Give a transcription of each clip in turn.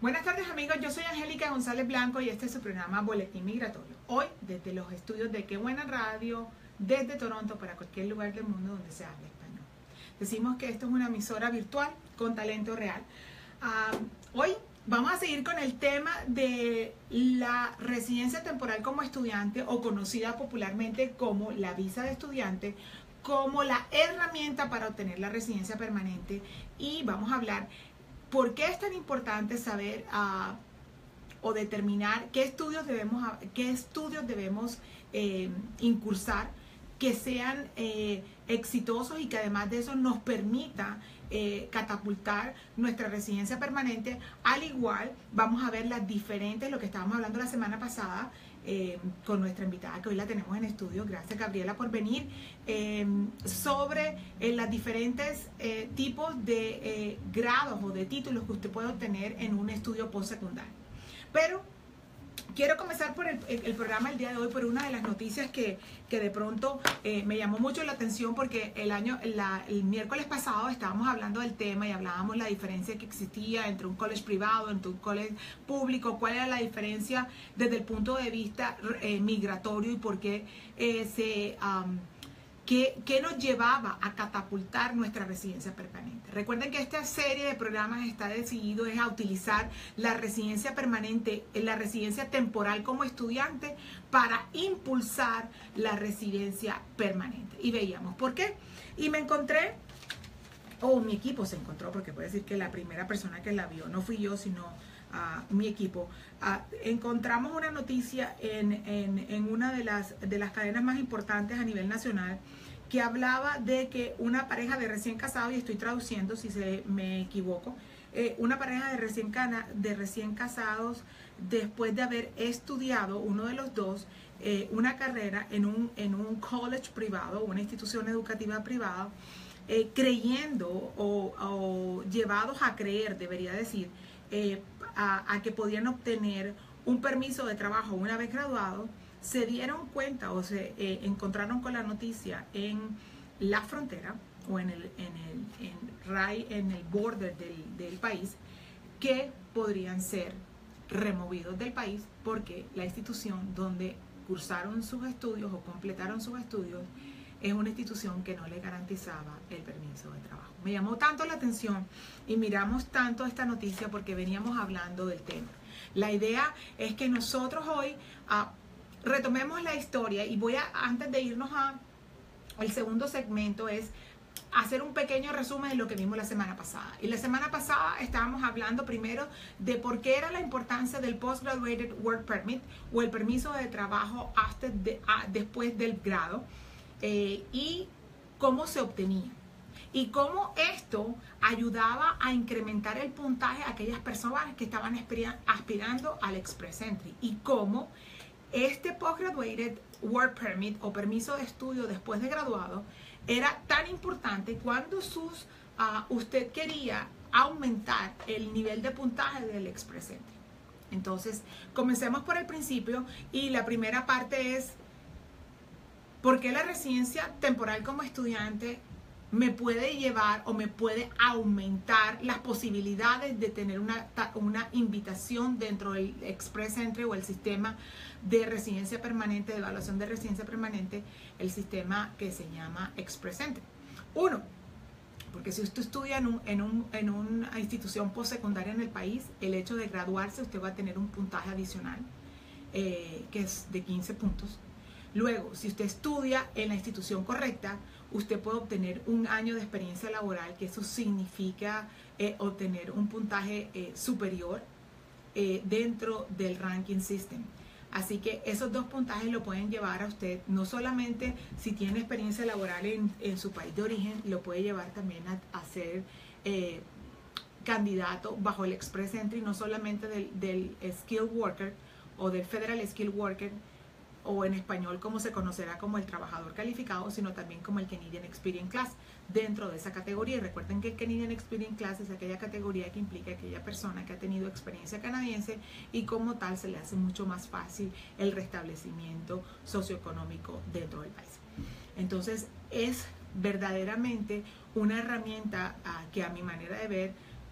Buenas tardes amigos, yo soy Angélica González Blanco y este es su programa Boletín Migratorio. Hoy desde los estudios de Qué Buena Radio, desde Toronto para cualquier lugar del mundo donde se hable español. Decimos que esto es una emisora virtual con talento real. Hoy vamos a seguir con el tema de la residencia temporal como estudiante o conocida popularmente como la visa de estudiante, como la herramienta para obtener la residencia permanente, y vamos a hablar por qué es tan importante saber o determinar qué estudios debemos incursar que sean exitosos y que además de eso nos permita catapultar nuestra residencia permanente. Al igual vamos a ver las diferentes, lo que estábamos hablando la semana pasada con nuestra invitada que hoy la tenemos en estudio, gracias Gabriela por venir, sobre los diferentes tipos de grados o de títulos que usted puede obtener en un estudio postsecundario. Pero quiero comenzar por el programa el día de hoy por una de las noticias que de pronto me llamó mucho la atención, porque el miércoles pasado estábamos hablando del tema y hablábamos la diferencia que existía entre un college privado, entre un college público, cuál era la diferencia desde el punto de vista migratorio y por qué ¿Qué nos llevaba a catapultar nuestra residencia permanente? Recuerden que esta serie de programas está decidido a utilizar la residencia permanente, la residencia temporal como estudiante para impulsar la residencia permanente. Y veíamos por qué. Y me encontré, mi equipo se encontró, porque puede decir que la primera persona que la vio no fui yo, sino mi equipo. Encontramos una noticia en una de las cadenas más importantes a nivel nacional, que hablaba de que una pareja de recién casados, y estoy traduciendo si me equivoco, una pareja de recién casados, después de haber estudiado uno de los dos una carrera en un college privado, una institución educativa privada, creyendo o llevados a creer, debería decir, a que podían obtener un permiso de trabajo una vez graduados, se dieron cuenta o se encontraron con la noticia en la frontera o en el border del país, que podrían ser removidos del país porque la institución donde cursaron sus estudios o completaron sus estudios es una institución que no le garantizaba el permiso de trabajo. Me llamó tanto la atención y miramos tanto esta noticia porque veníamos hablando del tema. La idea es que nosotros hoy retomemos la historia, y antes de irnos al segundo segmento, es hacer un pequeño resumen de lo que vimos la semana pasada. Y la semana pasada estábamos hablando primero de por qué era la importancia del Postgraduate Work Permit o el permiso de trabajo después del grado, y cómo se obtenía y cómo esto ayudaba a incrementar el puntaje a aquellas personas que estaban aspirando al Express Entry, y cómo este Postgraduate Work Permit o permiso de estudio después de graduado era tan importante cuando usted quería aumentar el nivel de puntaje del Express Entry. Entonces, comencemos por el principio, y la primera parte es: ¿por qué la residencia temporal como estudiante me puede llevar o me puede aumentar las posibilidades de tener una invitación dentro del Express Entry o el sistema de residencia permanente, de evaluación de residencia permanente, el sistema que se llama Express Entry? Uno, porque si usted estudia en una institución postsecundaria en el país, el hecho de graduarse, usted va a tener un puntaje adicional que es de 15 puntos. Luego, si usted estudia en la institución correcta, usted puede obtener un año de experiencia laboral, que eso significa obtener un puntaje superior dentro del ranking system. Así que esos dos puntajes lo pueden llevar a usted, no solamente si tiene experiencia laboral en su país de origen, lo puede llevar también a ser candidato bajo el Express Entry, no solamente del Skilled Worker o del Federal Skilled Worker, o en español como se conocerá como el trabajador calificado, sino también como el Canadian Experience Class dentro de esa categoría. Y recuerden que el Canadian Experience Class es aquella categoría que implica aquella persona que ha tenido experiencia canadiense, y como tal se le hace mucho más fácil el restablecimiento socioeconómico dentro del país. Entonces es verdaderamente una herramienta que, a mi manera de ver,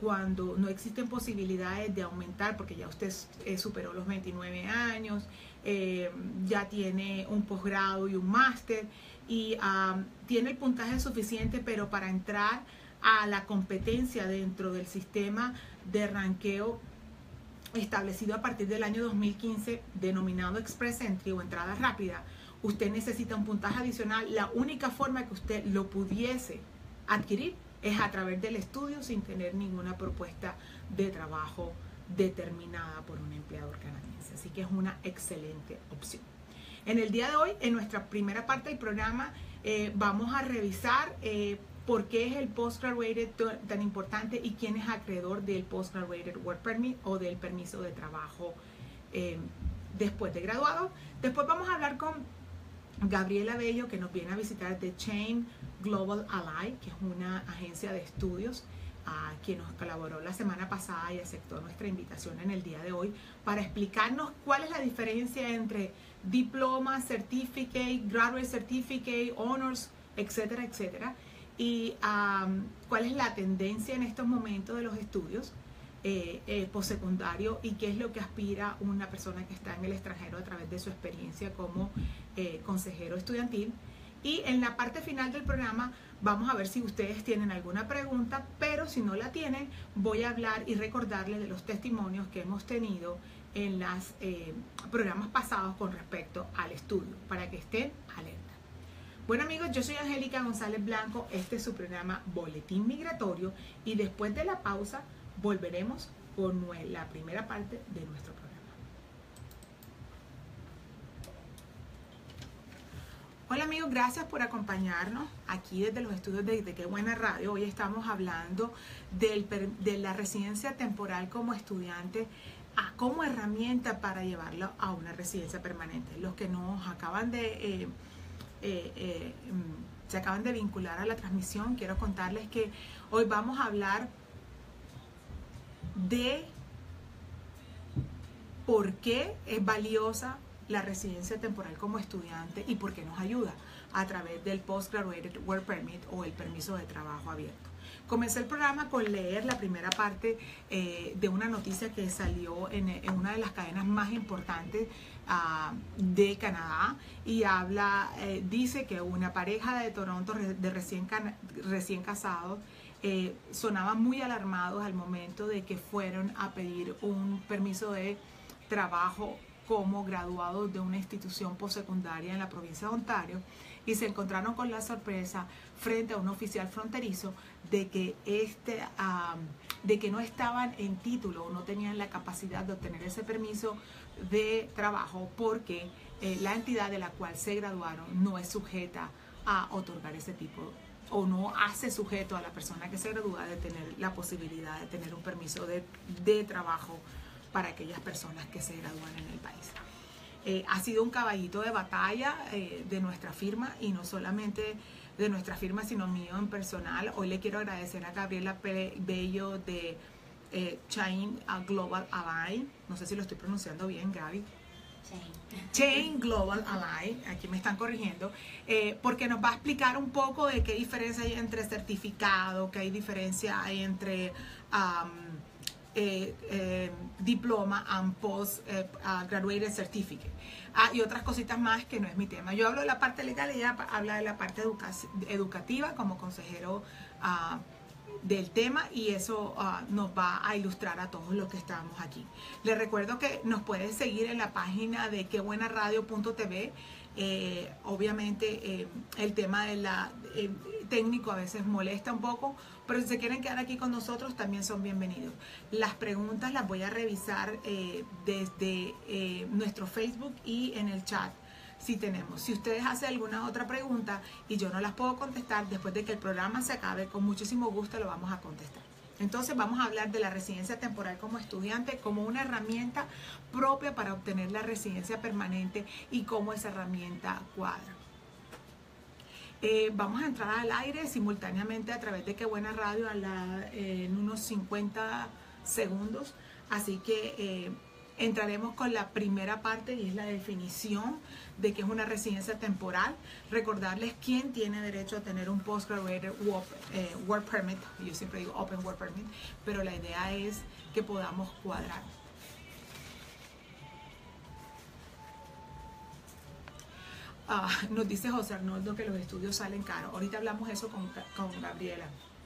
cuando no existen posibilidades de aumentar, porque ya usted superó los 29 años, ya tiene un posgrado y un máster, y tiene el puntaje suficiente, pero para entrar a la competencia dentro del sistema de ranqueo establecido a partir del año 2015, denominado Express Entry o entrada rápida, usted necesita un puntaje adicional. La única forma que usted lo pudiese adquirir es a través del estudio, sin tener ninguna propuesta de trabajo determinada por un empleador canadiense. Así que es una excelente opción. En el día de hoy, en nuestra primera parte del programa, vamos a revisar por qué es el Postgraduated tan importante y quién es acreedor del Postgraduated Work Permit o del permiso de trabajo después de graduado. Después vamos a hablar con Gabriela Bello, que nos viene a visitar de Chain Global Ally, que es una agencia de estudios quien nos colaboró la semana pasada y aceptó nuestra invitación en el día de hoy para explicarnos cuál es la diferencia entre diploma, certificate, graduate certificate, honors, etcétera, etcétera, y cuál es la tendencia en estos momentos de los estudios postsecundario y qué es lo que aspira una persona que está en el extranjero a través de su experiencia como consejero estudiantil. Y en la parte final del programa vamos a ver si ustedes tienen alguna pregunta, pero si no la tienen, voy a hablar y recordarles de los testimonios que hemos tenido en los programas pasados con respecto al estudio, para que estén alerta. Bueno amigos, yo soy Angélica González Blanco, este es su programa Boletín Migratorio y después de la pausa volveremos con la primera parte de nuestro programa. Hola amigos, gracias por acompañarnos aquí desde los estudios de Qué Buena Radio. Hoy estamos hablando de la residencia temporal como estudiante como herramienta para llevarlo a una residencia permanente. Los que nos acaban de se acaban de vincular a la transmisión, quiero contarles que hoy vamos a hablar de por qué es valiosa la residencia temporal como estudiante y por qué nos ayuda a través del Postgraduated Work Permit o el permiso de trabajo abierto. Comencé el programa con leer la primera parte de una noticia que salió en una de las cadenas más importantes de Canadá y dice que una pareja de Toronto de recién casados sonaban muy alarmados al momento de que fueron a pedir un permiso de trabajo como graduados de una institución postsecundaria en la provincia de Ontario y se encontraron con la sorpresa frente a un oficial fronterizo de que no estaban en título o no tenían la capacidad de obtener ese permiso de trabajo porque la entidad de la cual se graduaron no es sujeta a otorgar ese tipo o no hace sujeto a la persona que se gradúa de tener la posibilidad de tener un permiso de trabajo para aquellas personas que se gradúan en el país. Ha sido un caballito de batalla de nuestra firma y no solamente de nuestra firma sino mío en personal. Hoy le quiero agradecer a Gabriela Bello de Chain Global Ally, no sé si lo estoy pronunciando bien, Gaby. Chain Global Ally, aquí me están corrigiendo, porque nos va a explicar un poco de qué diferencia hay entre certificado, qué hay diferencia hay entre diploma and postgraduate certificate y otras cositas más que no es mi tema. Yo hablo de la parte legal y ella habla de la parte educativa como consejero del tema y eso nos va a ilustrar a todos los que estamos aquí. Les recuerdo que nos pueden seguir en la página de quebuenaradio.tv. Obviamente el tema de técnico a veces molesta un poco, pero si se quieren quedar aquí con nosotros también son bienvenidos. Las preguntas las voy a revisar desde nuestro Facebook y en el chat si tenemos. Si ustedes hacen alguna otra pregunta y yo no las puedo contestar, después de que el programa se acabe, con muchísimo gusto lo vamos a contestar. Entonces vamos a hablar de la residencia temporal como estudiante como una herramienta propia para obtener la residencia permanente y cómo esa herramienta cuadra. Vamos a entrar al aire simultáneamente a través de Qué Buena Radio en unos 50 segundos. Así que entraremos con la primera parte y es la definición de qué es una residencia temporal. Recordarles quién tiene derecho a tener un Postgraduate Work Permit. Yo siempre digo Open Work Permit, pero la idea es que podamos cuadrar. Nos dice José Arnoldo que los estudios salen caros. Ahorita hablamos eso con Gabriela.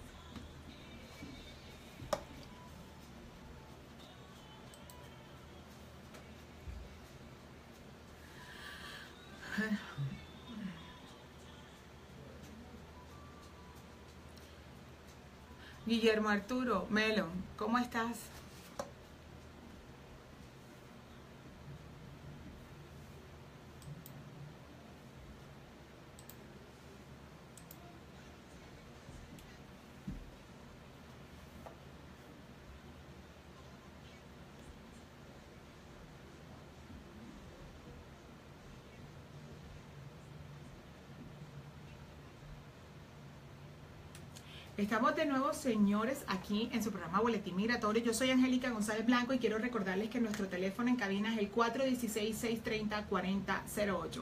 Guillermo Arturo, Melon, ¿cómo estás? Estamos de nuevo, señores, aquí en su programa Boletín Migratorio. Yo soy Angélica González Blanco y quiero recordarles que nuestro teléfono en cabina es el 416-630-4008.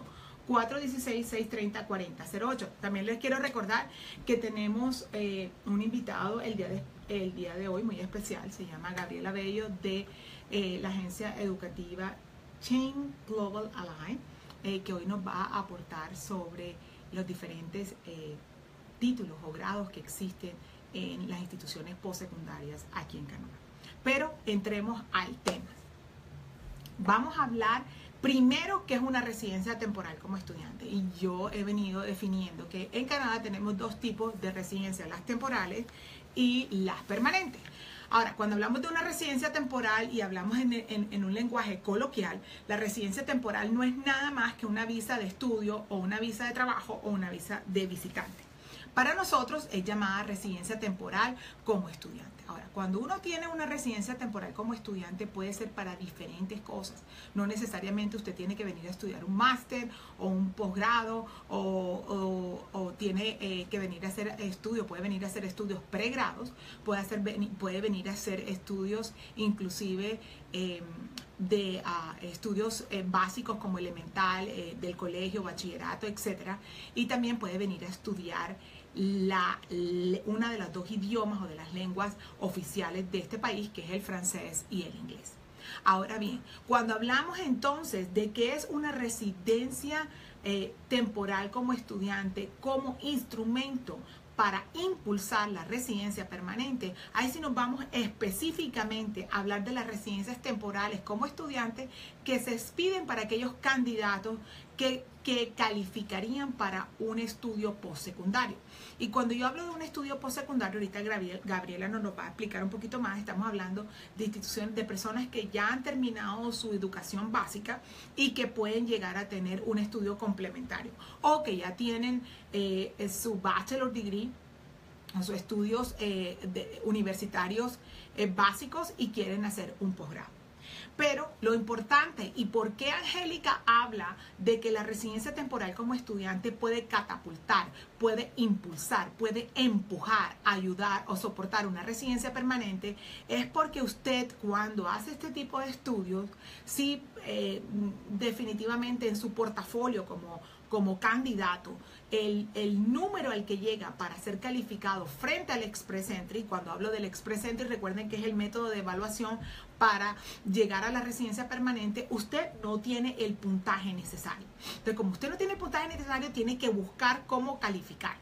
416-630-4008. También les quiero recordar que tenemos un invitado el día de hoy muy especial. Se llama Gabriela Bello de la agencia educativa Chain Global Ally, que hoy nos va a aportar sobre los diferentes títulos o grados que existen en las instituciones postsecundarias aquí en Canadá. Pero entremos al tema. Vamos a hablar primero qué es una residencia temporal como estudiante. Y yo he venido definiendo que en Canadá tenemos dos tipos de residencias, las temporales y las permanentes. Ahora, cuando hablamos de una residencia temporal y hablamos en un lenguaje coloquial, la residencia temporal no es nada más que una visa de estudio o una visa de trabajo o una visa de visitante. Para nosotros es llamada residencia temporal como estudiante. Ahora, cuando uno tiene una residencia temporal como estudiante puede ser para diferentes cosas. No necesariamente usted tiene que venir a estudiar un máster o un posgrado o tiene que venir a hacer estudios, puede venir a hacer estudios pregrados, puede venir a hacer estudios inclusive de estudios básicos como elemental, del colegio, bachillerato, etcétera, y también puede venir a estudiar una de las dos idiomas o de las lenguas oficiales de este país, que es el francés y el inglés. Ahora bien, cuando hablamos entonces de qué es una residencia temporal como estudiante, como instrumento para impulsar la residencia permanente, ahí sí nos vamos específicamente a hablar de las residencias temporales como estudiantes que se expiden para aquellos candidatos que calificarían para un estudio postsecundario. Y cuando yo hablo de un estudio postsecundario, ahorita Gabriela nos lo va a explicar un poquito más, estamos hablando de instituciones, de personas que ya han terminado su educación básica y que pueden llegar a tener un estudio complementario o que ya tienen su bachelor degree o sus estudios universitarios básicos y quieren hacer un posgrado. Pero lo importante y por qué Angélica habla de que la residencia temporal como estudiante puede catapultar, puede impulsar, puede empujar, ayudar o soportar una residencia permanente, es porque usted cuando hace este tipo de estudios, sí definitivamente en su portafolio como candidato, el número al que llega para ser calificado frente al Express Entry, cuando hablo del Express Entry, recuerden que es el método de evaluación para llegar a la residencia permanente, usted no tiene el puntaje necesario. Entonces, como usted no tiene el puntaje necesario, tiene que buscar cómo calificar.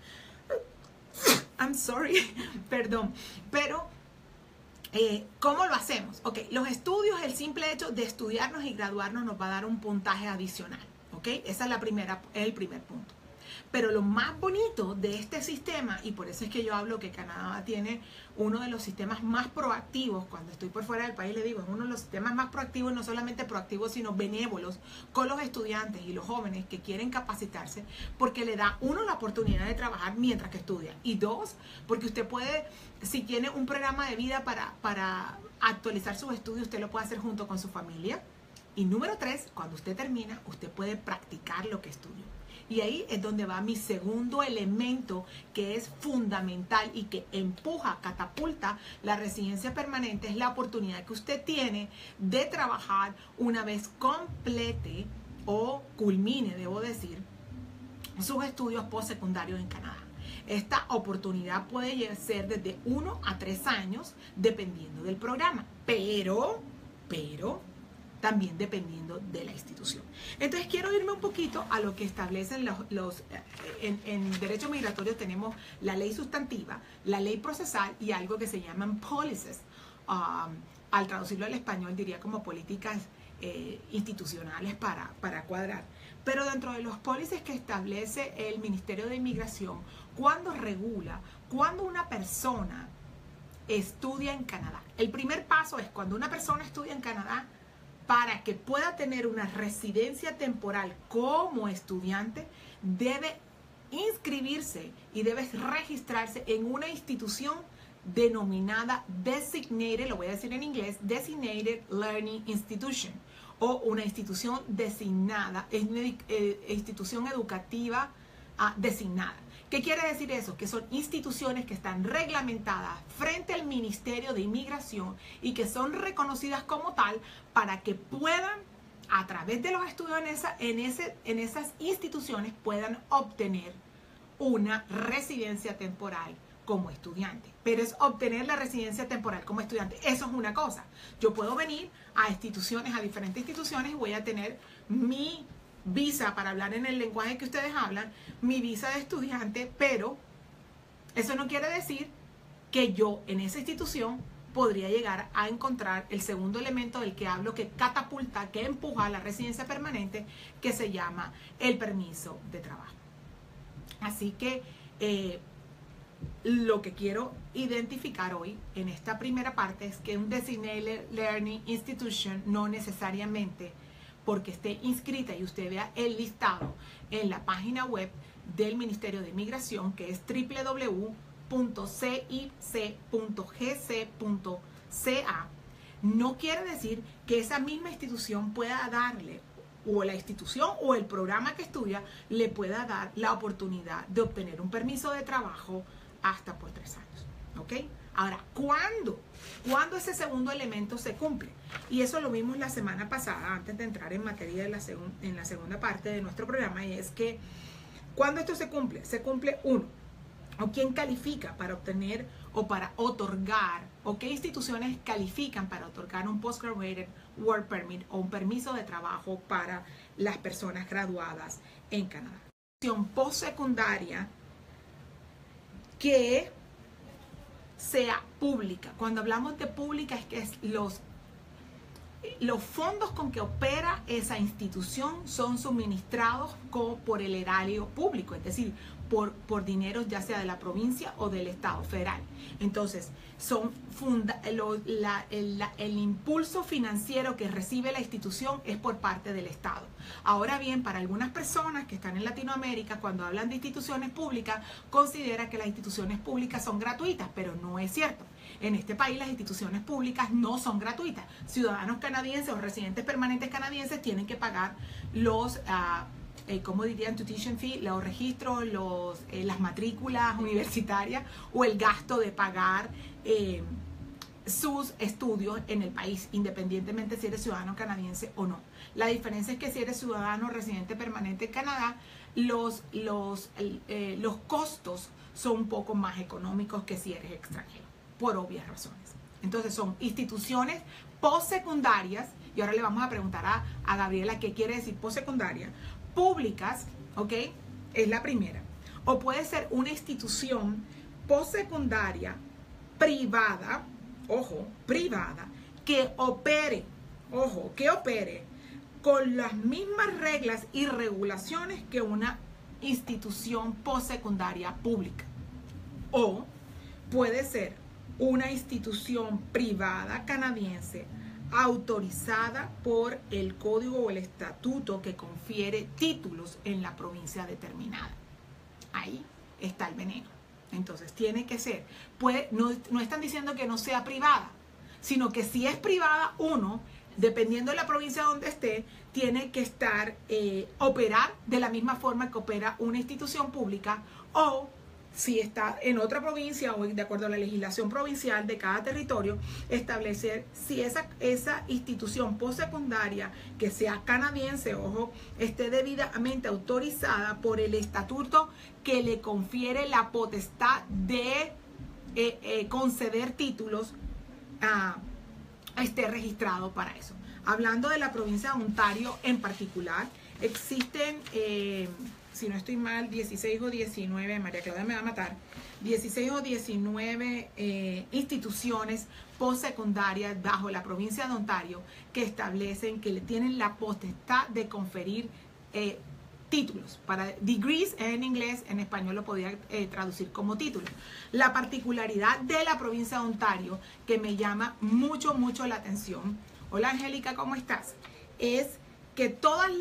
I'm sorry, perdón, pero ¿cómo lo hacemos? Ok, los estudios, el simple hecho de estudiarnos y graduarnos nos va a dar un puntaje adicional. ¿Ok? Esa es el primer punto. Pero lo más bonito de este sistema, y por eso es que yo hablo que Canadá tiene uno de los sistemas más proactivos, cuando estoy por fuera del país le digo, es uno de los sistemas más proactivos, no solamente proactivos, sino benévolos con los estudiantes y los jóvenes que quieren capacitarse, porque le da, uno, la oportunidad de trabajar mientras que estudia, y dos, porque usted puede, si tiene un programa de vida para actualizar sus estudios, usted lo puede hacer junto con su familia. Y número 3, cuando usted termina, usted puede practicar lo que estudió. Y ahí es donde va mi segundo elemento que es fundamental y que empuja, catapulta la residencia permanente. Es la oportunidad que usted tiene de trabajar una vez complete o culmine, debo decir, sus estudios postsecundarios en Canadá. Esta oportunidad puede ser desde 1 a 3 años dependiendo del programa, pero también dependiendo de la institución. Entonces quiero irme un poquito a lo que establecen en derecho migratorio. Tenemos la ley sustantiva, la ley procesal y algo que se llaman policies. Al traducirlo al español diría como políticas institucionales para cuadrar. Pero dentro de los policies que establece el Ministerio de Inmigración, cuando regula, cuando una persona estudia en Canadá, el primer paso es cuando una persona estudia en Canadá, para que pueda tener una residencia temporal como estudiante, debe inscribirse y debe registrarse en una institución denominada Designated, lo voy a decir en inglés, Designated Learning Institution, o una institución designada, es una institución educativa designada. ¿Qué quiere decir eso? Que son instituciones que están reglamentadas frente al Ministerio de Inmigración y que son reconocidas como tal para que puedan, a través de los estudios en esas instituciones, puedan obtener una residencia temporal como estudiante. Pero es obtener la residencia temporal como estudiante. Eso es una cosa. Yo puedo venir a diferentes instituciones y voy a tener mi visa, para hablar en el lenguaje que ustedes hablan, mi visa de estudiante, pero eso no quiere decir que yo en esa institución podría llegar a encontrar el segundo elemento del que hablo, que catapulta, que empuja a la residencia permanente, que se llama el permiso de trabajo. Así que lo que quiero identificar hoy en esta primera parte es que un Designated Learning Institution no necesariamente porque esté inscrita y usted vea el listado en la página web del Ministerio de Inmigración, que es www.cic.gc.ca, no quiere decir que esa misma institución pueda darle, o la institución o el programa que estudia, le pueda dar la oportunidad de obtener un permiso de trabajo hasta por 3 años. ¿Ok? Ahora, ¿cuándo ese segundo elemento se cumple? Y eso lo vimos la semana pasada, antes de entrar en materia en la segunda parte de nuestro programa, y es que ¿cuándo esto se cumple? Se cumple uno, o quién califica para obtener o para otorgar, o qué instituciones califican para otorgar un Postgraduate Work Permit o un permiso de trabajo para las personas graduadas en Canadá. Postsecundaria que sea pública. Cuando hablamos de pública es que los fondos con que opera esa institución son suministrados por el erario público, es decir, por dinero ya sea de la provincia o del Estado federal. Entonces, el impulso financiero que recibe la institución es por parte del Estado. Ahora bien, para algunas personas que están en Latinoamérica, cuando hablan de instituciones públicas, consideran que las instituciones públicas son gratuitas, pero no es cierto. En este país las instituciones públicas no son gratuitas. Ciudadanos canadienses o residentes permanentes canadienses tienen que pagar los, ¿cómo dirían? Tuition fee, los registros, las matrículas universitarias o el gasto de pagar sus estudios en el país, independientemente si eres ciudadano canadiense o no. La diferencia es que si eres ciudadano o residente permanente en Canadá, los costos son un poco más económicos que si eres extranjero, por obvias razones. Entonces son instituciones postsecundarias, y ahora le vamos a preguntar a Gabriela qué quiere decir postsecundaria. Públicas, ¿ok? Es la primera. O puede ser una institución postsecundaria privada, ojo, privada, que opere con las mismas reglas y regulaciones que una institución postsecundaria pública. O puede ser una institución privada canadiense autorizada por el código o el estatuto que confiere títulos en la provincia determinada. Ahí está el veneno. Entonces tiene que ser, no están diciendo que no sea privada, sino que si es privada, uno, dependiendo de la provincia donde esté, tiene que estar, operar de la misma forma que opera una institución pública, o si está en otra provincia o de acuerdo a la legislación provincial de cada territorio, establecer si esa institución postsecundaria que sea canadiense, ojo, esté debidamente autorizada por el estatuto que le confiere la potestad de conceder títulos, esté registrado para eso. Hablando de la provincia de Ontario en particular, existen, si no estoy mal, 16 o 19, María Claudia me va a matar, 16 o 19 instituciones postsecundarias bajo la provincia de Ontario que establecen que le tienen la potestad de conferir títulos, para degrees en inglés, en español lo podía traducir como títulos. La particularidad de la provincia de Ontario que me llama mucho la atención, hola Angélica, ¿cómo estás? Es que todas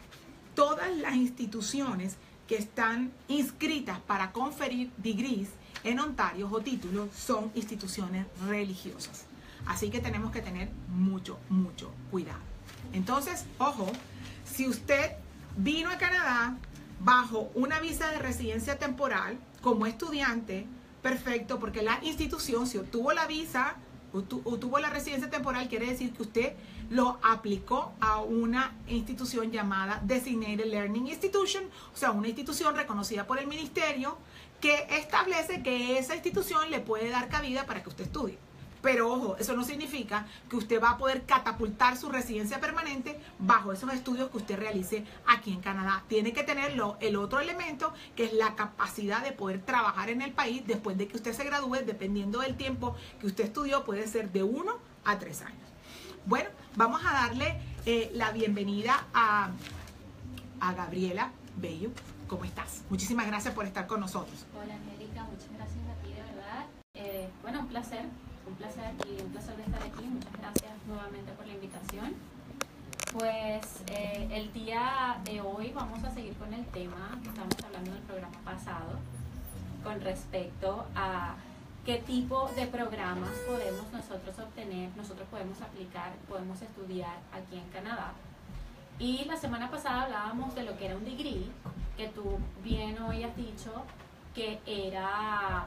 las instituciones que están inscritas para conferir degrees en Ontario o títulos son instituciones religiosas. Así que tenemos que tener mucho cuidado. Entonces, ojo, si usted vino a Canadá bajo una visa de residencia temporal como estudiante, perfecto, porque la institución, si obtuvo la visa o tuvo la residencia temporal, quiere decir que usted lo aplicó a una institución llamada Designated Learning Institution, o sea, una institución reconocida por el ministerio que establece que esa institución le puede dar cabida para que usted estudie. Pero ojo, eso no significa que usted va a poder catapultar su residencia permanente bajo esos estudios que usted realice aquí en Canadá. Tiene que tenerlo el otro elemento, que es la capacidad de poder trabajar en el país después de que usted se gradúe, dependiendo del tiempo que usted estudió, puede ser de 1 a 3 años. Bueno, vamos a darle la bienvenida a Gabriela Bello. ¿Cómo estás? Muchísimas gracias por estar con nosotros. Hola Angélica, muchas gracias a ti, de verdad. Bueno, un placer de estar aquí. Muchas gracias nuevamente por la invitación. Pues el día de hoy vamos a seguir con el tema que estábamos hablando en el programa pasado con respecto a qué tipo de programas podemos nosotros obtener, nosotros podemos aplicar, podemos estudiar aquí en Canadá. Y la semana pasada hablábamos de lo que era un degree, que tú bien hoy has dicho que era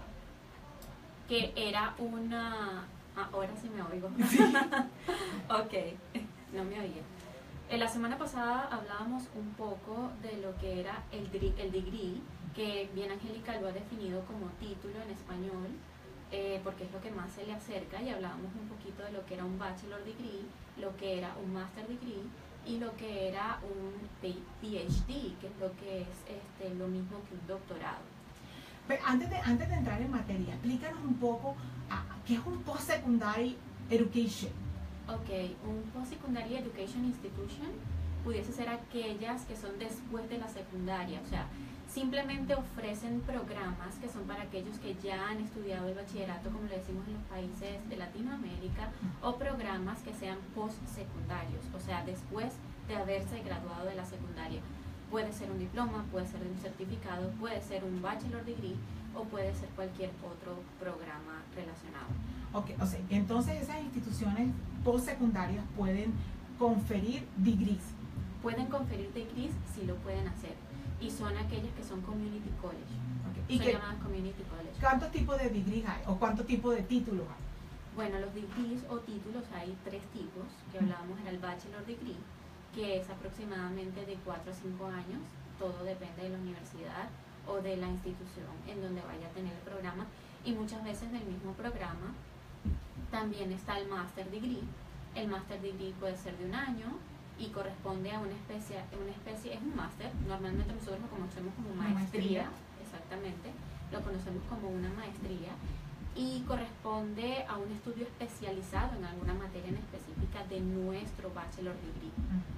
una... ahora sí me oigo. Sí. Ok, no me oía. La semana pasada hablábamos un poco de lo que era el degree, que bien Angélica lo ha definido como título en español, porque es lo que más se le acerca, y hablábamos un poquito de lo que era un bachelor degree, lo que era un master degree y lo que era un PhD, que es lo que es lo mismo que un doctorado. Pero antes de entrar en materia, explícanos un poco qué es un post-secondary education. Ok, un post-secondary education institution pudiese ser aquellas que son después de la secundaria, o sea, simplemente ofrecen programas que son para aquellos que ya han estudiado el bachillerato, como le decimos en los países de Latinoamérica, o programas que sean post-secundarios, o sea, después de haberse graduado de la secundaria. Puede ser un diploma, puede ser un certificado, puede ser un bachelor degree o puede ser cualquier otro programa relacionado. Ok, o sea, entonces esas instituciones postsecundarias pueden conferir degrees. Pueden conferir degrees, sí lo pueden hacer. Y son aquellas que son community college. Okay. Son llamadas community college. ¿Cuántos tipos de degrees hay o cuántos tipos de títulos hay? Bueno, los degrees o títulos hay 3 tipos, que hablábamos, era el bachelor degree, que es aproximadamente de 4 a 5 años, todo depende de la universidad o de la institución en donde vaya a tener el programa, y muchas veces del mismo programa también está el master degree. El master degree puede ser de 1 año y corresponde a una especie, es un máster, normalmente nosotros lo conocemos como maestría, exactamente, lo conocemos como una maestría, y corresponde a un estudio especializado en alguna materia en específica de nuestro bachelor degree.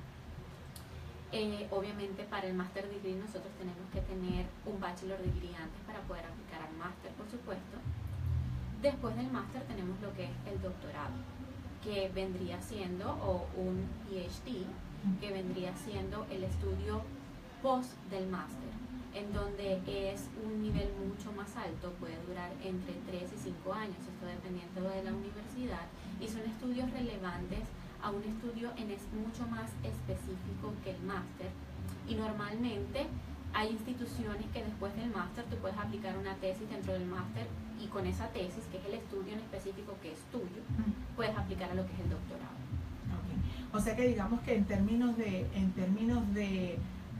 Obviamente para el master degree nosotros tenemos que tener un bachelor degree antes para poder aplicar al máster, por supuesto. Después del máster tenemos lo que es el doctorado, que vendría siendo, o un PhD, que vendría siendo el estudio post del máster, en donde es un nivel mucho más alto, puede durar entre 3 y 5 años, esto dependiendo de la universidad, y son estudios relevantes a un estudio mucho más específico que el máster, y normalmente hay instituciones que después del máster tú puedes aplicar una tesis dentro del máster, y con esa tesis, que es el estudio en específico que es tuyo, puedes aplicar a lo que es el doctorado. Okay. O sea que digamos que en términos de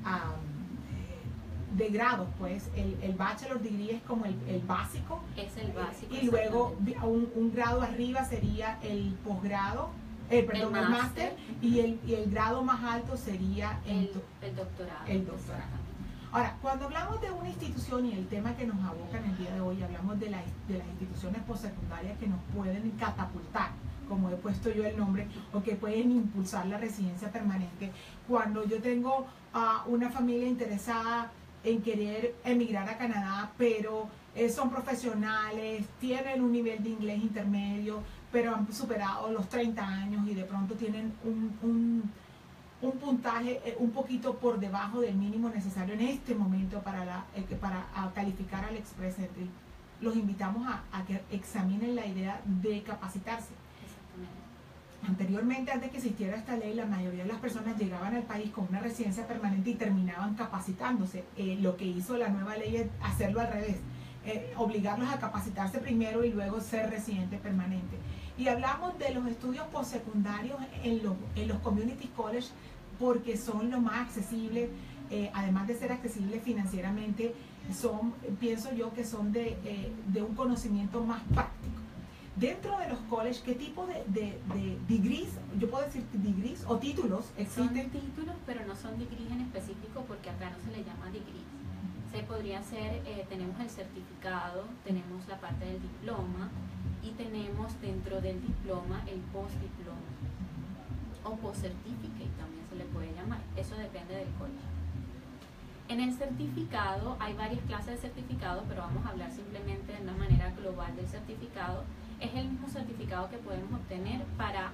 grados, pues el bachelor degree es como el básico. Es el básico. Y luego un grado arriba sería el posgrado, el máster, y el grado más alto sería el doctorado. El doctorado. Ahora, cuando hablamos de una institución y el tema que nos aboca en el día de hoy, hablamos de las instituciones postsecundarias que nos pueden catapultar, como he puesto yo el nombre, o que pueden impulsar la residencia permanente. Cuando yo tengo una familia interesada en querer emigrar a Canadá, pero son profesionales, tienen un nivel de inglés intermedio, pero han superado los 30 años y de pronto tienen un puntaje un poquito por debajo del mínimo necesario en este momento para calificar al Express Entry. Los invitamos a que examinen la idea de capacitarse. Anteriormente, antes que existiera esta ley, la mayoría de las personas llegaban al país con una residencia permanente y terminaban capacitándose. Lo que hizo la nueva ley es hacerlo al revés, obligarlos a capacitarse primero y luego ser residente permanente. Y hablamos de los estudios postsecundarios en los community college porque son los más accesibles, además de ser accesibles financieramente, pienso yo que son de un conocimiento más práctico. Dentro de los colleges, ¿qué tipo de degrees, yo puedo decir degrees o títulos existen? Son títulos, pero no son degrees en específico porque acá no se le llama degrees. Se podría ser, tenemos el certificado, tenemos la parte del diploma y tenemos dentro del diploma el postdiploma o post-certificate también se le puede llamar. Eso depende del college. En el certificado hay varias clases de certificado, pero vamos a hablar simplemente de una manera global del certificado. Es el mismo certificado que podemos obtener para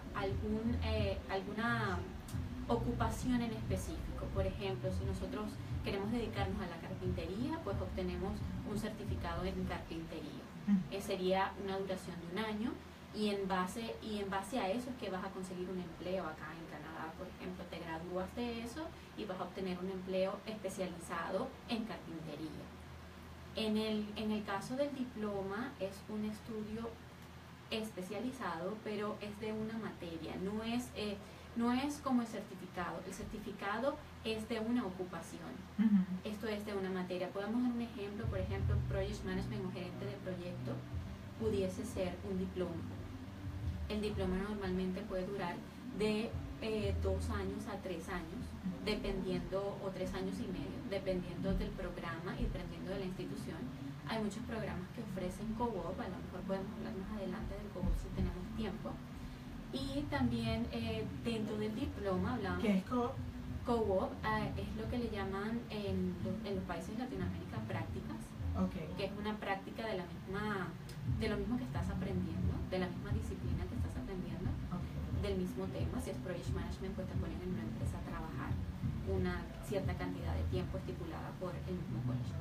alguna ocupación en específico. Por ejemplo, si nosotros queremos dedicarnos a la carpintería, pues obtenemos un certificado en carpintería. Sería una duración de 1 año y en base a eso es que vas a conseguir un empleo acá en Canadá. Por ejemplo, te gradúas de eso y vas a obtener un empleo especializado en carpintería. En el caso del diploma es un estudio especializado, pero es de una materia, no es como el certificado. El certificado es de una ocupación. Esto es de una materia. Podemos dar un ejemplo, por ejemplo, Project Management o gerente de proyecto pudiese ser un diploma. El diploma normalmente puede durar de 2 años a 3 años, dependiendo, o 3 años y medio, dependiendo del programa y dependiendo de la institución. Hay muchos programas que ofrecen co-op, a lo mejor podemos hablar más adelante del co-op si tenemos tiempo. Y también dentro del diploma hablamos... ¿Qué es co-op? Co-op es lo que le llaman en los países de Latinoamérica prácticas, que es una práctica de lo mismo que estás aprendiendo, de la misma disciplina que estás aprendiendo, del mismo tema. Si es Project Management, pues te ponen en una empresa a trabajar una cierta cantidad de tiempo estipulada por el mismo college.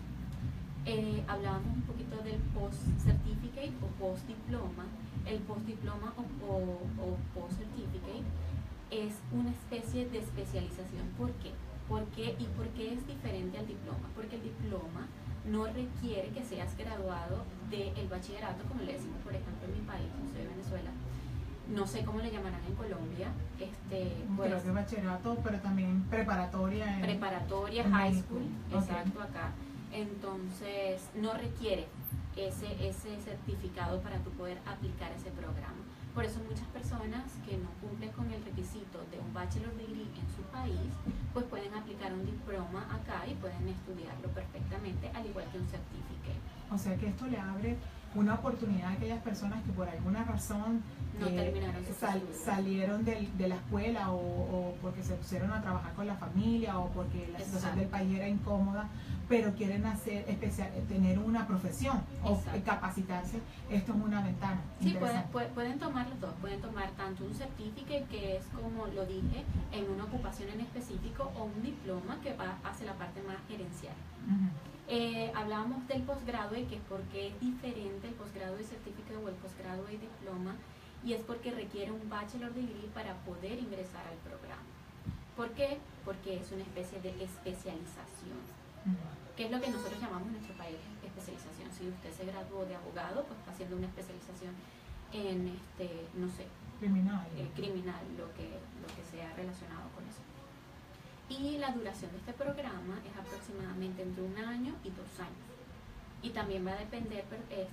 Hablábamos un poquito del post-certificate o post-diploma. El post-diploma o post-certificate es una especie de especialización. ¿Por qué? ¿Por qué es diferente al diploma? Porque el diploma no requiere que seas graduado del bachillerato, como le decimos, por ejemplo, en mi país, yo soy de Venezuela. No sé cómo le llamarán en Colombia. Creo que bachillerato, pero también preparatoria. Preparatoria, high school, exacto, acá. Entonces, no requiere ese certificado para tú poder aplicar ese programa. Por eso muchas personas que no cumplen con el requisito de un bachelor degree en su país, pues pueden aplicar un diploma acá y pueden estudiarlo perfectamente, al igual que un certificate. O sea que esto le abre una oportunidad a aquellas personas que por alguna razón no terminaron salieron de la escuela o porque se pusieron a trabajar con la familia o porque la situación del país era incómoda, pero quieren tener una profesión o capacitarse. Esto es una ventana. Sí, pueden tomar los dos. Pueden tomar tanto un certificate, que es, como lo dije, en una ocupación en específico, o un diploma que va hacia la parte más gerencial. Hablábamos del posgrado y que es porque es diferente el posgrado y certificado o el posgrado y diploma, y es porque requiere un bachelor degree para poder ingresar al programa. ¿Por qué? Porque es una especie de especialización, que es lo que nosotros llamamos en nuestro país especialización. Si usted se graduó de abogado, pues está haciendo una especialización en, no sé, criminal, lo que sea relacionado con eso. Y la duración de este programa es aproximadamente entre 1 año y 2 años. Y también va a depender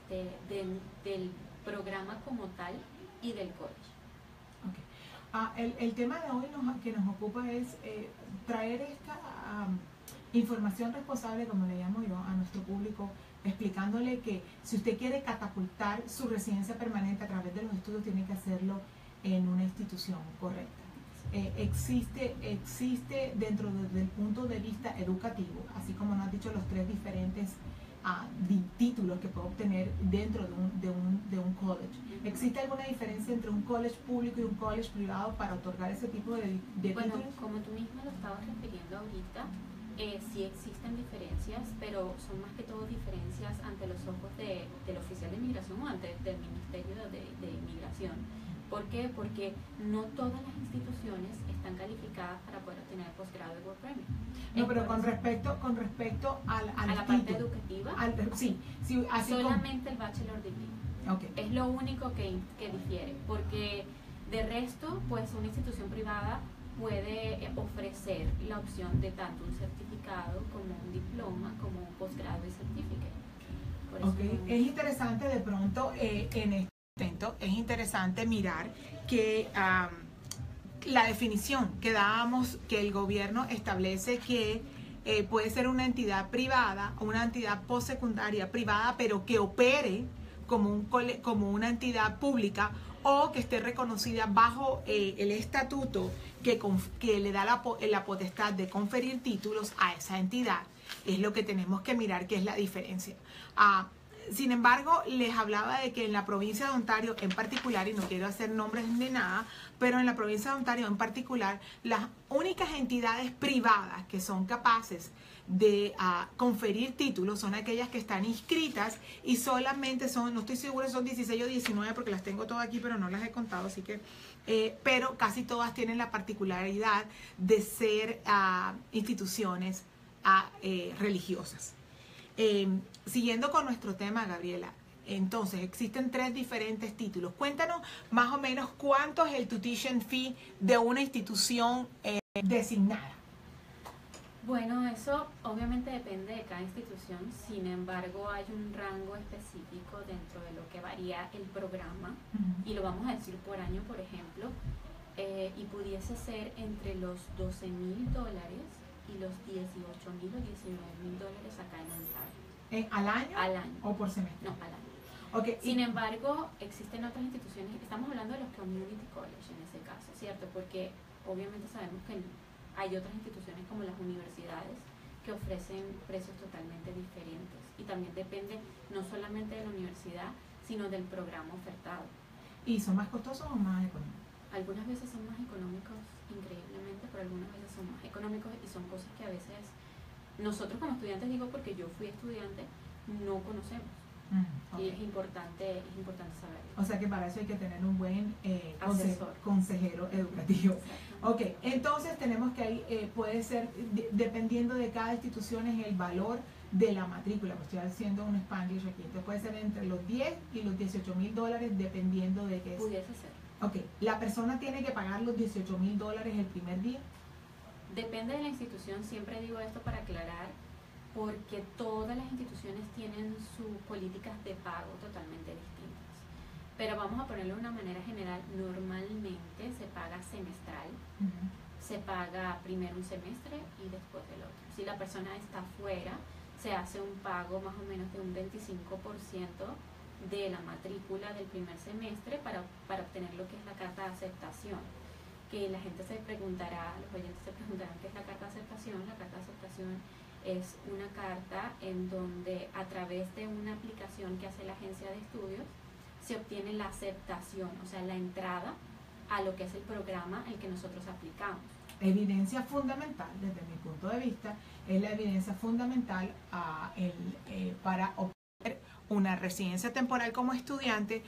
del programa como tal y del college. Okay. El tema de hoy que nos ocupa es traer esta información responsable, como le llamo yo, a nuestro público, explicándole que si usted quiere catapultar su residencia permanente a través de los estudios, tiene que hacerlo en una institución correcta. Existe dentro del punto de vista educativo, así como nos han dicho los 3 diferentes títulos que puede obtener dentro de un college. ¿Existe alguna diferencia entre un college público y un college privado para otorgar ese tipo de bueno, títulos? Como tú misma lo estabas refiriendo ahorita, sí existen diferencias, pero son más que todo diferencias ante los ojos del oficial de inmigración o ante del Ministerio de Inmigración. ¿Por qué? Porque no todas las instituciones están calificadas para poder obtener el posgrado de Work Permit. No, pero con respecto a la parte educativa, sí, así solamente el bachelor degree. Okay. Es lo único que difiere, porque de resto, pues una institución privada puede ofrecer la opción de tanto un certificado como un diploma, como un posgrado y certificate. Okay. Es interesante de pronto en este momento, es interesante mirar que la definición que dábamos, que el gobierno establece que puede ser una entidad privada, una entidad postsecundaria privada, pero que opere como una entidad pública o que esté reconocida bajo el estatuto que le da la potestad de conferir títulos a esa entidad. Es lo que tenemos que mirar, que es la diferencia. Sin embargo, les hablaba de que en la provincia de Ontario en particular, y no quiero hacer nombres de nada, pero en la provincia de Ontario en particular, las únicas entidades privadas que son capaces de conferir títulos son aquellas que están inscritas y solamente son, no estoy segura si son 16 o 19 porque las tengo todas aquí, pero no las he contado, así que, pero casi todas tienen la particularidad de ser instituciones religiosas. Siguiendo con nuestro tema, Gabriela, entonces existen 3 diferentes títulos. Cuéntanos más o menos cuánto es el tuition fee de una institución designada. Bueno, eso obviamente depende de cada institución, sin embargo hay un rango específico dentro de lo que varía el programa, y lo vamos a decir por año, por ejemplo, y pudiese ser entre los $12,000 y los $18,000 o $19,000 acá en Ontario. ¿Al año? Al año. ¿O por semestre? No, al año. Okay. Sin embargo, existen otras instituciones, estamos hablando de los community college en ese caso, ¿cierto? Porque obviamente sabemos que hay otras instituciones como las universidades que ofrecen precios totalmente diferentes, y también depende no solamente de la universidad, sino del programa ofertado. ¿Y son más costosos o más económicos? Algunas veces son más económicos, increíblemente, pero algunas veces son más económicos, y son cosas que a veces nosotros como estudiantes, digo porque yo fui estudiante, no conocemos. Okay. Y es importante saberlo. O sea que para eso hay que tener un buen consejero educativo. Ok, entonces tenemos que ahí puede ser, dependiendo de cada institución, es el valor de la matrícula. Pues estoy haciendo un Spanglish aquí. Entonces puede ser entre los 10 y los $18,000 dependiendo de qué es. Pudiese ser. Ok, ¿la persona tiene que pagar los $18,000 el primer día? Depende de la institución, siempre digo esto para aclarar, porque todas las instituciones tienen sus políticas de pago totalmente distintas. Pero vamos a ponerlo de una manera general, normalmente se paga semestral, se paga primero un semestre y después el otro. Si la persona está fuera, se hace un pago más o menos de un 25% de la matrícula del primer semestre para obtener lo que es la carta de aceptación. Que la gente se preguntará, los oyentes se preguntarán qué es la carta de aceptación. La carta de aceptación es una carta en donde a través de una aplicación que hace la agencia de estudios se obtiene la aceptación, o sea, la entrada a lo que es el programa al que nosotros aplicamos. Evidencia fundamental, desde mi punto de vista, es la evidencia fundamental para obtener una residencia temporal como estudiante,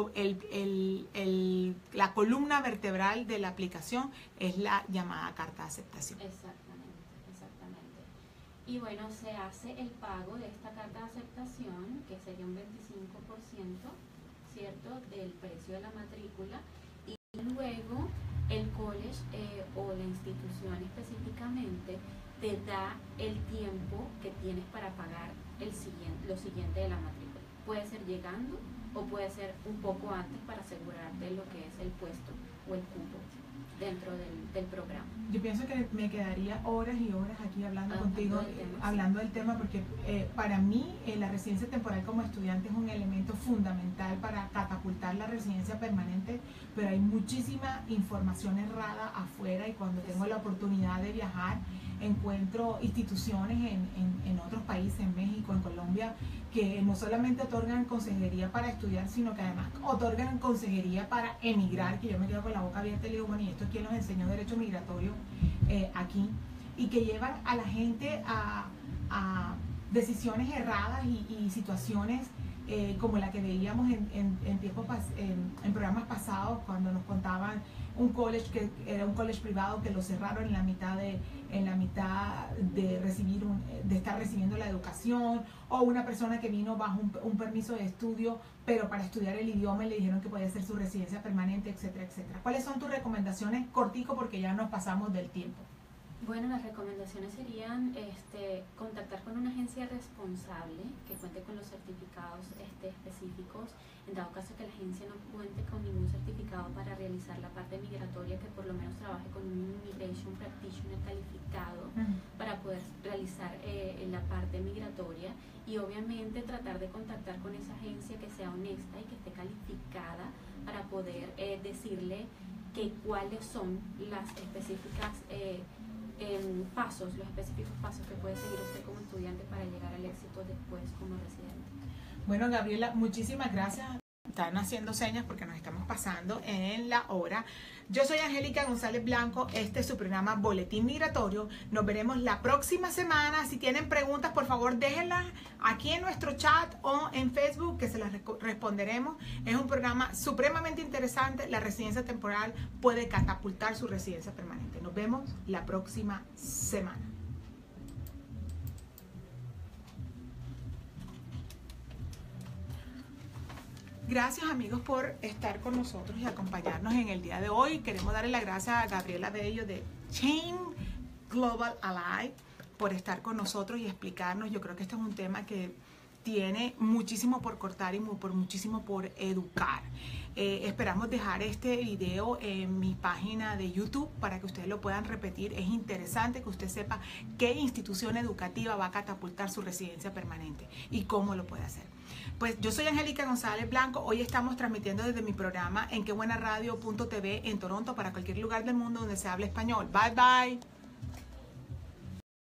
la columna vertebral de la aplicación es la llamada carta de aceptación. Exactamente, exactamente. Y bueno, se hace el pago de esta carta de aceptación, que sería un 25%, ¿cierto?, del precio de la matrícula, y luego el college o la institución específicamente te da el tiempo que tienes para pagar lo siguiente de la matrícula. Puede ser llegando o puede ser un poco antes para asegurarte lo que es el puesto o el cupo dentro del programa. Yo pienso que me quedaría horas y horas aquí hablando contigo, hablando del tema, porque para mí la residencia temporal como estudiante es un elemento fundamental para catapultar la residencia permanente, pero hay muchísima información errada afuera, y cuando tengo la oportunidad de viajar encuentro instituciones en otros países, en México, en Colombia, que no solamente otorgan consejería para estudiar, sino que además otorgan consejería para emigrar, que yo me quedo con la boca abierta y le digo, bueno, ¿y esto quién nos enseñó derecho migratorio aquí? Y que llevan a la gente a decisiones erradas y situaciones como la que veíamos en programas pasados, cuando nos contaban un college que era un college privado que lo cerraron en la mitad de estar recibiendo la educación, o una persona que vino bajo un permiso de estudio, pero para estudiar el idioma y le dijeron que podía hacer su residencia permanente, etcétera, etcétera. ¿Cuáles son tus recomendaciones? Cortico, porque ya nos pasamos del tiempo. Bueno, las recomendaciones serían contactar con una agencia responsable que cuente con los certificados específicos. En dado caso que la agencia no cuente con ningún certificado para realizar la parte migratoria, que por lo menos trabaje con un Immigration Practitioner calificado para poder realizar la parte migratoria, y obviamente tratar de contactar con esa agencia que sea honesta y que esté calificada para poder decirle que cuáles son las específicas los específicos pasos que puede seguir usted como estudiante para llegar al éxito después como residente. Bueno, Gabriela, muchísimas gracias. Están haciendo señas porque nos estamos pasando en la hora. Yo soy Angélica González Blanco. Este es su programa Boletín Migratorio. Nos veremos la próxima semana. Si tienen preguntas, por favor, déjenlas aquí en nuestro chat o en Facebook, que se las responderemos. Es un programa supremamente interesante. La residencia temporal puede catapultar su residencia permanente. Nos vemos la próxima semana. Gracias, amigos, por estar con nosotros y acompañarnos en el día de hoy. Queremos darle las gracias a Gabriela Bello de Chain Global Ally por estar con nosotros y explicarnos. Yo creo que este es un tema que tiene muchísimo por cortar y muchísimo por educar. Esperamos dejar este video en mi página de YouTube para que ustedes lo puedan repetir. Es interesante que usted sepa qué institución educativa va a catapultar su residencia permanente y cómo lo puede hacer. Pues yo soy Angélica González Blanco. Hoy estamos transmitiendo desde mi programa en quebuenaradio.tv en Toronto para cualquier lugar del mundo donde se hable español. Bye, bye.